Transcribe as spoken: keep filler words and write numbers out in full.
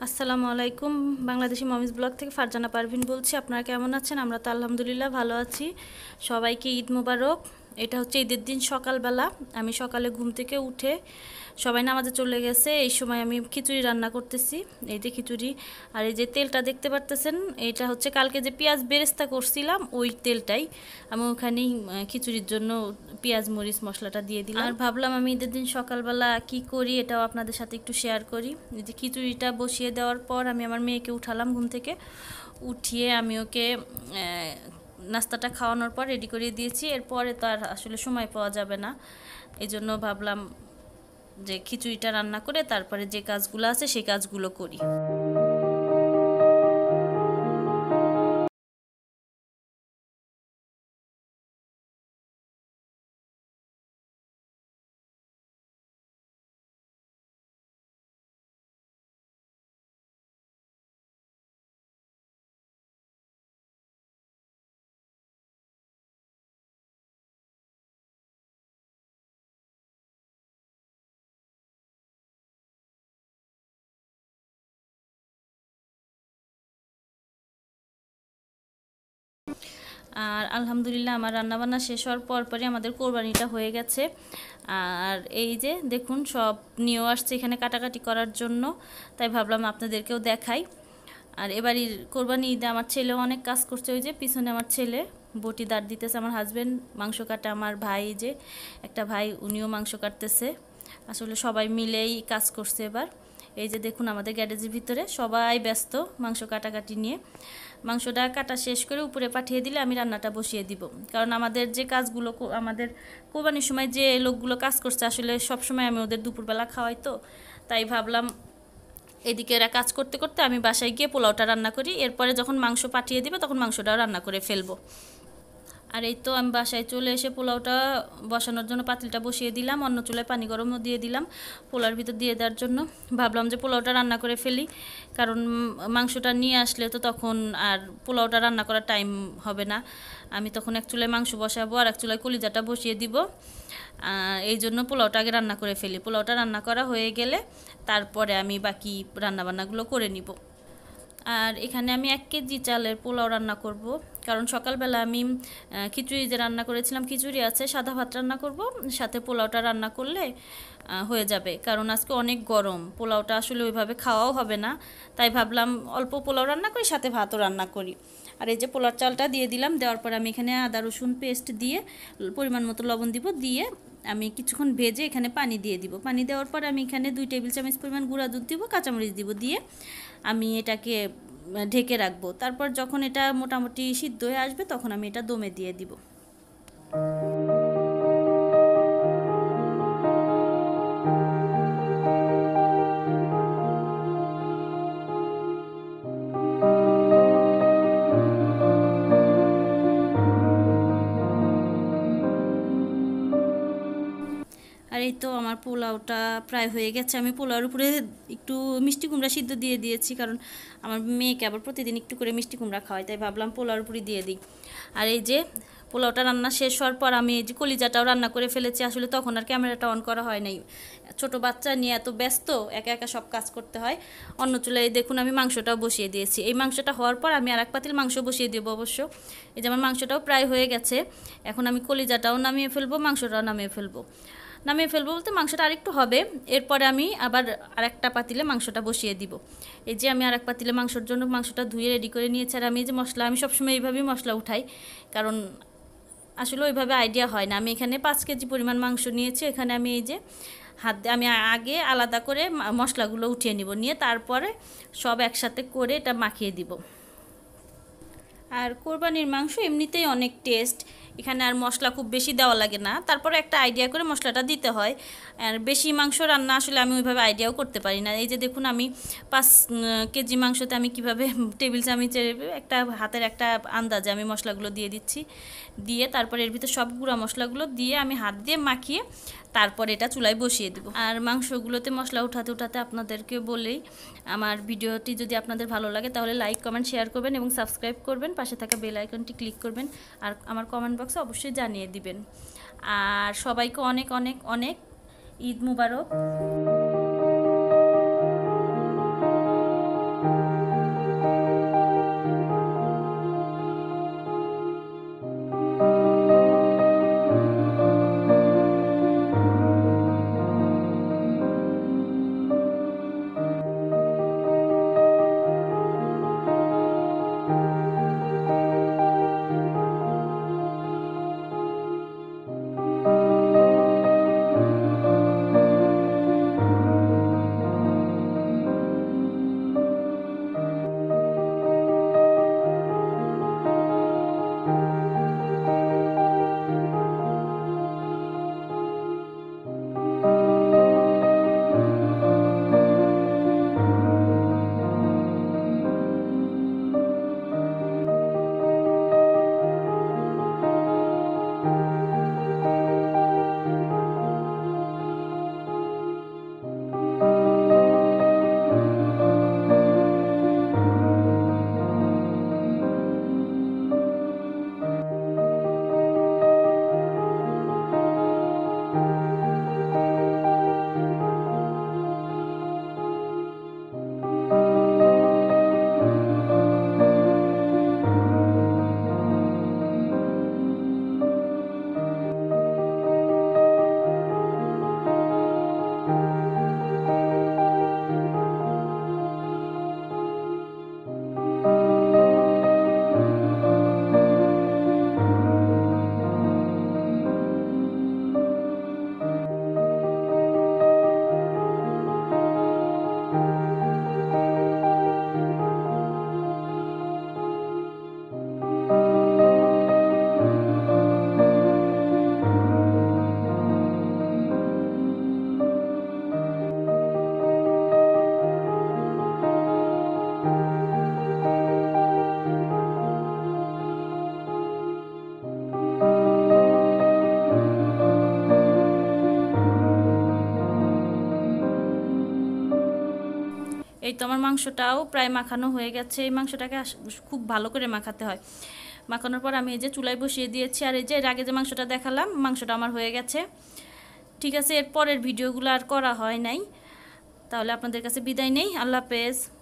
আসসালামু আলাইকুম। বাংলাদেশি মমিস ব্লগ থেকে ফারজানা পারভিন বলছি। আপনারা কেমন আছেন? আমরা তো আলহামদুলিল্লাহ ভালো আছি। সবাইকে ঈদ মোবারক। এটা হচ্ছে ঈদের দিন সকালবেলা। আমি সকালে ঘুম থেকে উঠে সবাই নামাজে চলে গেছে, এই সময় আমি খিচুড়ি রান্না করতেছি। এই যে খিচুড়ি, আর এই যে তেলটা দেখতে পারতেছেন, এটা হচ্ছে কালকে যে পেঁয়াজ বেরেস্তা করছিলাম ওই তেলটাই আমি ওখানেই খিচুড়ির জন্য পেঁয়াজ মরিচ মশলাটা দিয়ে দিলাম। আর ভাবলাম আমি ঈদের দিন সকালবেলা কি করি এটাও আপনাদের সাথে একটু শেয়ার করি। এই যে খিচুড়িটা বসিয়ে দেওয়ার পর আমি আমার মেয়েকে উঠালাম ঘুম থেকে, উঠিয়ে আমি ওকে নাস্তাটা খাওয়ানোর পর রেডি করে দিয়েছি। এরপরে তো আর আসলে সময় পাওয়া যাবে না, এই জন্য ভাবলাম যে খিচুড়িটা রান্না করে তারপরে যে কাজগুলো আছে সেই কাজগুলো করি। আর আলহামদুলিল্লাহ আমার রান্নাবান্না শেষ হওয়ার পর পরই আমাদের কোরবানিটা হয়ে গেছে। আর এই যে দেখুন সব নিয়েও আসছে এখানে কাটাকাটি করার জন্য, তাই ভাবলাম আপনাদেরকেও দেখাই। আর এবারই কোরবানি ঈদে আমার ছেলেও অনেক কাজ করছে। ওই যে পিছনে আমার ছেলে বটি দাঁড় দিতেছে, আমার হাজব্যান্ড মাংস কাটে, আমার ভাই যে একটা ভাই উনিও মাংস কাটতেছে। আসলে সবাই মিলেই কাজ করছে এবার। এই যে দেখুন আমাদের গ্যারেজের ভিতরে সবাই ব্যস্ত মাংস কাটাকাটি নিয়ে। মাংসটা কাটা শেষ করে উপরে পাঠিয়ে দিলে আমি রান্নাটা বসিয়ে দিব, কারণ আমাদের যে কাজগুলো আমাদের কোরবানির সময় যে লোকগুলো কাজ করছে আসলে সব সময় আমি ওদের দুপুরবেলা খাওয়াই, তো তাই ভাবলাম এদিকে এরা কাজ করতে করতে আমি বাসায় গিয়ে পোলাওটা রান্না করি, এরপরে যখন মাংস পাঠিয়ে দিবে তখন মাংসটাও রান্না করে ফেলবো। আর এই তো আমি বাসায় চলে এসে পোলাওটা বসানোর জন্য পাতিলটা বসিয়ে দিলাম, অন্য চুলায় পানি গরমও দিয়ে দিলাম পোলাওর ভিতর দিয়ে দেওয়ার জন্য। ভাবলাম যে পোলাওটা রান্না করে ফেলি, কারণ মাংসটা নিয়ে আসলে তো তখন আর পোলাওটা রান্না করার টাইম হবে না। আমি তখন এক চুলায় মাংস বসাবো আর এক চুলায় কলিজাটা বসিয়ে দিব, এই জন্য পোলাওটা আগে রান্না করে ফেলি। পোলাওটা রান্না করা হয়ে গেলে তারপরে আমি বাকি রান্নাবান্নাগুলো করে নিব। আর এখানে আমি এক কেজি চালের পোলাও রান্না করব, কারণ সকালবেলা আমি খিচুড়ি যে রান্না করেছিলাম খিচুড়ি আছে, সাদা ভাত রান্না করব, সাথে পোলাওটা রান্না করলে হয়ে যাবে। কারণ আজকে অনেক গরম, পোলাওটা আসলে ওইভাবে খাওয়াও হবে না, তাই ভাবলাম অল্প পোলাও রান্না করি সাথে ভাতও রান্না করি। আর এই যে পোলার চালটা দিয়ে দিলাম, দেওয়ার পর আমি এখানে আদা রসুন পেস্ট দিয়ে পরিমাণ মতো লবণ দিব, দিয়ে আমি কিছুক্ষণ ভেজে এখানে পানি দিয়ে দিব। পানি দেওয়ার পর আমি এখানে দুই টেবিল চামচ পরিমাণ গুঁড়া দুধ দিব, কাঁচামরিচ দিব, দিয়ে আমি এটাকে ঢেকে রাখবো। তারপর যখন এটা মোটামুটি সিদ্ধ হয়ে আসবে তখন আমি এটা দমে দিয়ে দিব। আর এই তো আমার পোলাওটা প্রায় হয়ে গেছে। আমি পোলাওর উপরে একটু মিষ্টি কুমড়া সিদ্ধ দিয়ে দিয়েছি, কারণ আমার মেয়েকে আবার প্রতিদিন একটু করে মিষ্টি কুমড়া খাওয়াই, তাই ভাবলাম পোলাওর উপরে দিয়ে দিই। আর এই যে পোলাওটা রান্না শেষ হওয়ার পর আমি এই যে কলিজাটাও রান্না করে ফেলেছি। আসলে তখন আর ক্যামেরাটা অন করা হয় নাই, ছোটো বাচ্চা নিয়ে এত ব্যস্ত, একা একা সব কাজ করতে হয়। অন্য চুলায় দেখুন আমি মাংসটাও বসিয়ে দিয়েছি। এই মাংসটা হওয়ার পর আমি আর এক পাতিল মাংস বসিয়ে দেবো অবশ্য। এই যে আমার মাংসটাও প্রায় হয়ে গেছে, এখন আমি কলিজাটাও নামিয়ে ফেলবো, মাংসটাও নামিয়ে ফেলবো। নামিয়ে ফেলবো বলতে মাংসটা আরেকটু হবে, এরপরে আমি আবার আরেকটা পাতিলে মাংসটা বসিয়ে দিব। এই যে আমি আরেক পাতিলে মাংসর জন্য মাংসটা ধুয়ে রেডি করে নিয়েছি। আর আমি এই যে মশলা, আমি সবসময় এইভাবেই মশলা উঠাই, কারণ আসলে ওইভাবে আইডিয়া হয় না। আমি এখানে পাঁচ কেজি পরিমাণ মাংস নিয়েছি, এখানে আমি এই যে হাত দিয়ে আমি আগে আলাদা করে মশলাগুলো উঠিয়ে নিব, নিয়ে তারপরে সব একসাথে করে এটা মাখিয়ে দিব। আর কোরবানির মাংস এমনিতেই অনেক টেস্ট, এখানে আর মশলা খুব বেশি দেওয়া লাগে না, তারপরে একটা আইডিয়া করে মশলাটা দিতে হয়। আর বেশি মাংস রান্না আসলে আমি ওইভাবে আইডিয়াও করতে পারি না। এই যে দেখুন আমি পাঁচ কেজি মাংসতে আমি কিভাবে টেবিল চামচের একটা হাতের একটা আন্দাজে আমি মশলাগুলো দিয়ে দিচ্ছি, দিয়ে তারপরে এর ভিতরে সব গুঁড়া মশলাগুলো দিয়ে আমি হাত দিয়ে মাখিয়ে তারপর এটা চুলায় বসিয়ে দেব। আর মাংসগুলোতে মশলা উঠাতে উঠাতে আপনাদেরকে বলেই, আমার ভিডিওটি যদি আপনাদের ভালো লাগে তাহলে লাইক কমেন্ট শেয়ার করবেন এবং সাবস্ক্রাইব করবেন, পাশে থাকা বেল আইকনটি ক্লিক করবেন, আর আমার কমেন্ট বক্সে অবশ্যই জানিয়ে দিবেন। আর সবাইকে অনেক অনেক অনেক ঈদ মুবারক। এই তো আমার মাংসটাও প্রায় মাখানো হয়ে গেছে। এই মাংসটাকে খুব ভালো করে মাখাতে হয়। মাখানোর পর আমি এই যে চুলায় বসিয়ে দিয়েছি। আর এই যে এর আগে যে মাংসটা দেখালাম, মাংসটা আমার হয়ে গেছে। ঠিক আছে, এর পরের ভিডিওগুলো আর করা হয় নাই। তাহলে আপনাদের কাছে বিদায় নেই। আল্লাহ হাফেজ।